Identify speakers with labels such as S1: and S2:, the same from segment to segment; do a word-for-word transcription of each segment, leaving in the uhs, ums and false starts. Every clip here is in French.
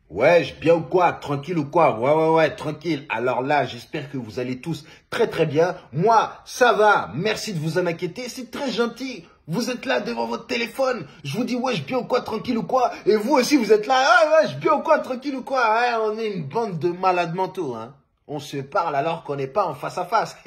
S1: Wesh, bien ou quoi? Tranquille ou quoi? Ouais, ouais, ouais, tranquille. Alors là, j'espère que vous allez tous très très bien. Moi, ça va. Merci de vous en inquiéter. C'est très gentil. Vous êtes là devant votre téléphone. Je vous dis, wesh, bien ou quoi? Tranquille ou quoi? Et vous aussi, vous êtes là. Ah, wesh, bien ou quoi? Tranquille ou quoi? Ouais, on est une bande de malades mentaux, hein. On se parle alors qu'on n'est pas en face à face.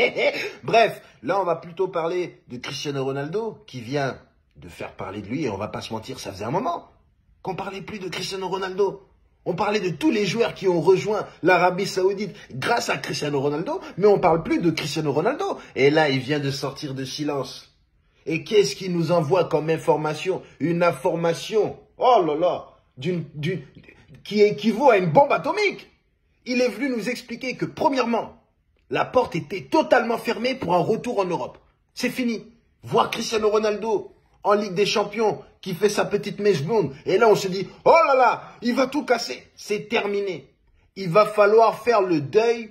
S1: Bref, là, on va plutôt parler de Cristiano Ronaldo qui vient de faire parler de lui. Et on va pas se mentir, ça faisait un moment qu'on parlait plus de Cristiano Ronaldo. On parlait de tous les joueurs qui ont rejoint l'Arabie Saoudite grâce à Cristiano Ronaldo, mais on parle plus de Cristiano Ronaldo. Et là, il vient de sortir de silence. Et qu'est-ce qu'il nous envoie comme information? Une information, oh là là, d'une, d'une, qui équivaut à une bombe atomique. Il est venu nous expliquer que, premièrement, la porte était totalement fermée pour un retour en Europe. C'est fini. Voir Cristiano Ronaldo en Ligue des Champions, qui fait sa petite mèche blonde. Et là, on se dit, oh là là, il va tout casser. C'est terminé. Il va falloir faire le deuil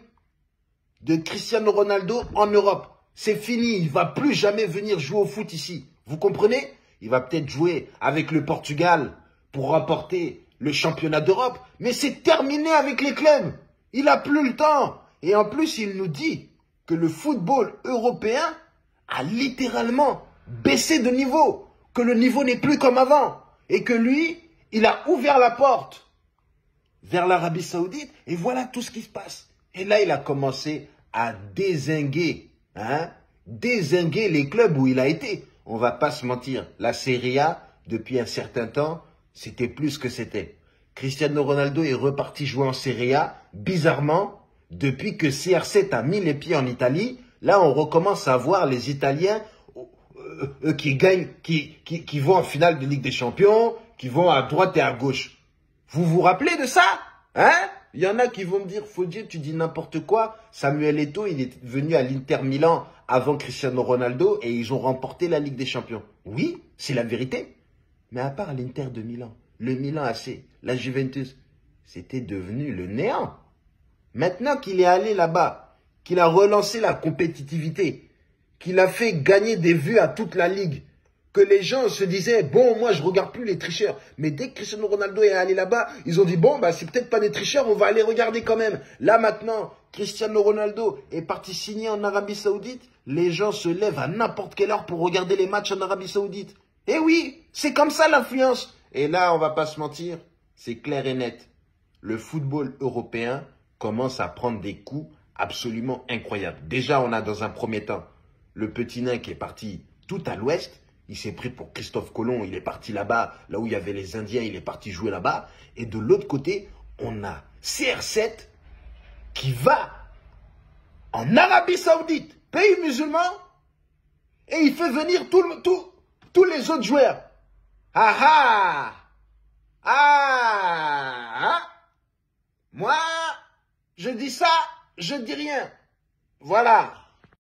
S1: de Cristiano Ronaldo en Europe. C'est fini. Il va plus jamais venir jouer au foot ici. Vous comprenez? Il va peut-être jouer avec le Portugal pour remporter le championnat d'Europe. Mais c'est terminé avec les clubs. Il a plus le temps. Et en plus, il nous dit que le football européen a littéralement baissé de niveau, que le niveau n'est plus comme avant, et que lui, il a ouvert la porte vers l'Arabie Saoudite, et voilà tout ce qui se passe. Et là, il a commencé à dézinguer, hein, dézinguer les clubs où il a été. On va pas se mentir, la Serie A, depuis un certain temps, c'était plus que c'était. Cristiano Ronaldo est reparti jouer en Serie A, bizarrement, depuis que C R sept a mis les pieds en Italie. Là, on recommence à voir les Italiens Euh, qui gagnent, qui, qui, qui vont en finale de Ligue des Champions, qui vont à droite et à gauche. Vous vous rappelez de ça? Hein? Il y en a qui vont me dire, Fodier, tu dis n'importe quoi. Samuel Eto'o, il est venu à l'Inter Milan avant Cristiano Ronaldo et ils ont remporté la Ligue des Champions. Oui, c'est la vérité. Mais à part l'Inter de Milan, le Milan A C, la Juventus, c'était devenu le néant. Maintenant qu'il est allé là-bas, qu'il a relancé la compétitivité, qu'il a fait gagner des vues à toute la ligue, que les gens se disaient, bon, moi, je regarde plus les tricheurs. Mais dès que Cristiano Ronaldo est allé là-bas, ils ont dit, bon, bah, c'est peut-être pas des tricheurs, on va aller regarder quand même. Là, maintenant, Cristiano Ronaldo est parti signer en Arabie Saoudite. Les gens se lèvent à n'importe quelle heure pour regarder les matchs en Arabie Saoudite. Eh oui, c'est comme ça l'influence. Et là, on va pas se mentir, c'est clair et net. Le football européen commence à prendre des coups absolument incroyables. Déjà, on a dans un premier temps le petit nain qui est parti tout à l'ouest, il s'est pris pour Christophe Colomb, il est parti là-bas, là où il y avait les Indiens, il est parti jouer là-bas. Et de l'autre côté, on a C R sept qui va en Arabie Saoudite, pays musulman, et il fait venir tout le, tout, tous les autres joueurs. Ah ah! Ah! Ah! Moi, je dis ça, je dis rien. Voilà.